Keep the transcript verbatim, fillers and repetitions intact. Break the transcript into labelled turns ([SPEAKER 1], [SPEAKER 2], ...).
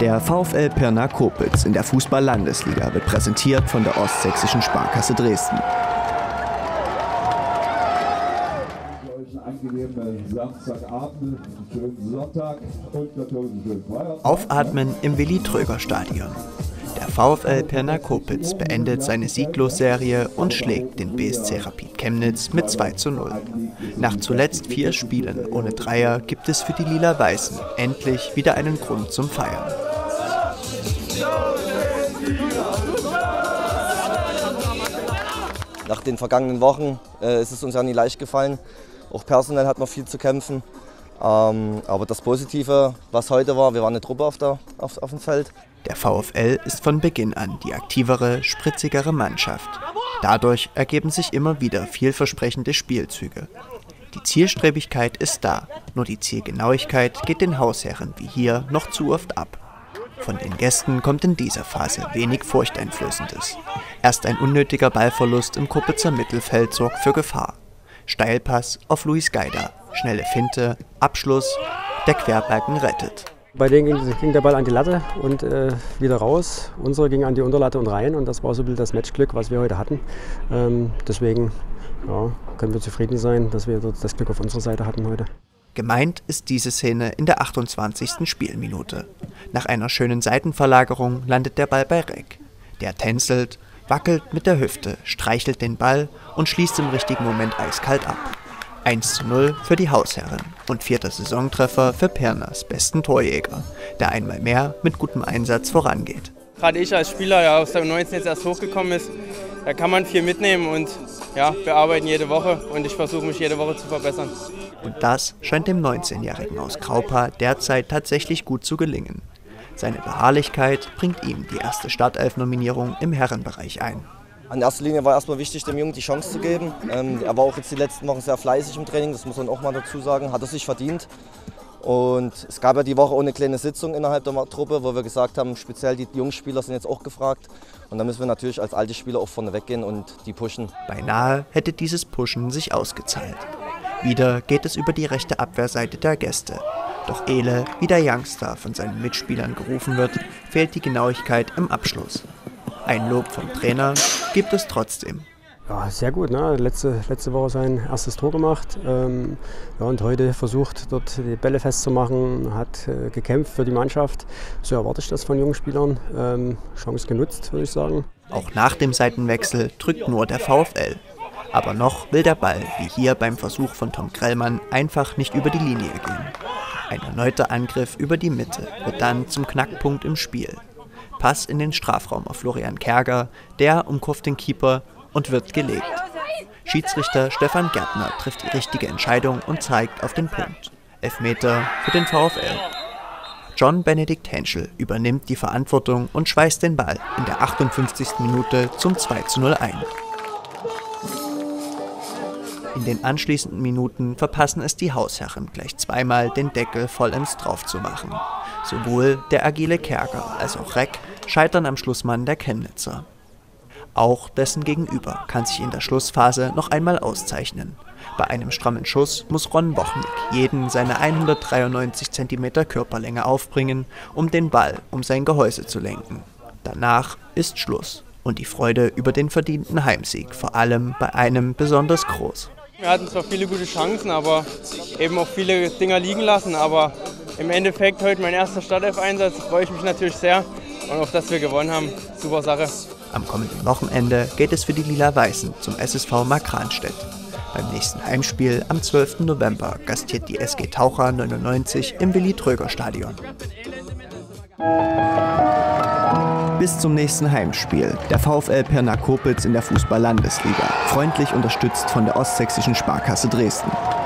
[SPEAKER 1] Der VfL Pirna Kopitz in der Fußball-Landesliga wird präsentiert von der Ostsächsischen Sparkasse Dresden. Aufatmen im Willi-Tröger-Stadion. Der VfL Pirna Kopitz beendet seine Sieglosserie und schlägt den B S C Rapid Chemnitz mit zwei zu null. Nach zuletzt vier Spielen ohne Dreier gibt es für die Lila-Weißen endlich wieder einen Grund zum Feiern.
[SPEAKER 2] Nach den vergangenen Wochen äh, ist es uns ja nie leicht gefallen. Auch personell hat man viel zu kämpfen. Ähm, aber das Positive, was heute war, wir waren eine Truppe auf, der, auf, auf dem Feld.
[SPEAKER 1] Der VfL ist von Beginn an die aktivere, spritzigere Mannschaft. Dadurch ergeben sich immer wieder vielversprechende Spielzüge. Die Zielstrebigkeit ist da, nur die Zielgenauigkeit geht den Hausherren wie hier noch zu oft ab. Von den Gästen kommt in dieser Phase wenig Furchteinflößendes. Erst ein unnötiger Ballverlust im Kopitzer Mittelfeld sorgt für Gefahr. Steilpass auf Luis Geider, schnelle Finte, Abschluss, der Querbalken rettet.
[SPEAKER 3] Bei denen ging, ging der Ball an die Latte und äh, wieder raus. Unsere ging an die Unterlatte und rein und das war so ein bisschen das Matchglück, was wir heute hatten. Ähm, deswegen ja, können wir zufrieden sein, dass wir das Glück auf unserer Seite hatten heute.
[SPEAKER 1] Gemeint ist diese Szene in der achtundzwanzigsten Spielminute. Nach einer schönen Seitenverlagerung landet der Ball bei Reck. Der tänzelt, wackelt mit der Hüfte, streichelt den Ball und schließt im richtigen Moment eiskalt ab. eins zu null für die Hausherren und vierter Saisontreffer für Pirnas besten Torjäger, der einmal mehr mit gutem Einsatz vorangeht.
[SPEAKER 4] Gerade ich als Spieler, der aus der U neunzehn jetzt erst hochgekommen ist, da kann man viel mitnehmen und ja, wir arbeiten jede Woche und ich versuche mich jede Woche zu verbessern.
[SPEAKER 1] Und das scheint dem neunzehnjährigen aus Kraupa derzeit tatsächlich gut zu gelingen. Seine Beharrlichkeit bringt ihm die erste Startelf-Nominierung im Herrenbereich ein.
[SPEAKER 2] In erster Linie war erstmal wichtig, dem Jungen die Chance zu geben. Ähm, er war auch jetzt die letzten Wochen sehr fleißig im Training, das muss man auch mal dazu sagen, hat er sich verdient. Und es gab ja die Woche auch eine kleine Sitzung innerhalb der Truppe, wo wir gesagt haben, speziell die Jungspieler sind jetzt auch gefragt. Und da müssen wir natürlich als alte Spieler auch vorne weggehen und die pushen.
[SPEAKER 1] Beinahe hätte dieses Pushen sich ausgezahlt. Wieder geht es über die rechte Abwehrseite der Gäste. Doch ehe wie der Youngster von seinen Mitspielern gerufen wird, fehlt die Genauigkeit im Abschluss. Ein Lob vom Trainer gibt es trotzdem.
[SPEAKER 3] Ja, sehr gut. Ne? Letzte, letzte Woche sein erstes Tor gemacht ähm, ja, und heute versucht, dort die Bälle festzumachen, hat äh, gekämpft für die Mannschaft. So erwarte ich das von jungen Spielern. Ähm, Chance genutzt, würde ich sagen.
[SPEAKER 1] Auch nach dem Seitenwechsel drückt nur der VfL. Aber noch will der Ball, wie hier beim Versuch von Tom Grellmann, einfach nicht über die Linie gehen. Ein erneuter Angriff über die Mitte wird dann zum Knackpunkt im Spiel. Pass in den Strafraum auf Florian Kerger, der umkurvt den Keeper und wird gelegt. Schiedsrichter Stefan Gärtner trifft die richtige Entscheidung und zeigt auf den Punkt. Elfmeter für den VfL. John Benedikt Henschel übernimmt die Verantwortung und schweißt den Ball in der achtundfünfzigsten Minute zum zwei zu null ein. In den anschließenden Minuten verpassen es die Hausherren gleich zweimal den Deckel vollends drauf zu machen. Sowohl der agile Kerger als auch Reck scheitern am Schlussmann der Chemnitzer. Auch dessen Gegenüber kann sich in der Schlussphase noch einmal auszeichnen. Bei einem strammen Schuss muss Ron Bochnik jeden seine hundertdreiundneunzig Zentimeter Körperlänge aufbringen, um den Ball um sein Gehäuse zu lenken. Danach ist Schluss und die Freude über den verdienten Heimsieg vor allem bei einem besonders groß.
[SPEAKER 4] Wir hatten zwar viele gute Chancen, aber eben auch viele Dinger liegen lassen. Aber im Endeffekt heute mein erster Startelf-Einsatz, freue ich mich natürlich sehr. Und auch, dass wir gewonnen haben, super Sache.
[SPEAKER 1] Am kommenden Wochenende geht es für die Lila-Weißen zum S S V Markranstädt. Beim nächsten Heimspiel am zwölften November gastiert die S G Taucher neunundneunzig im Willi-Tröger-Stadion. Bis zum nächsten Heimspiel. Der VfL Pirna Kopitz in der Fußball-Landesliga. Freundlich unterstützt von der Ostsächsischen Sparkasse Dresden.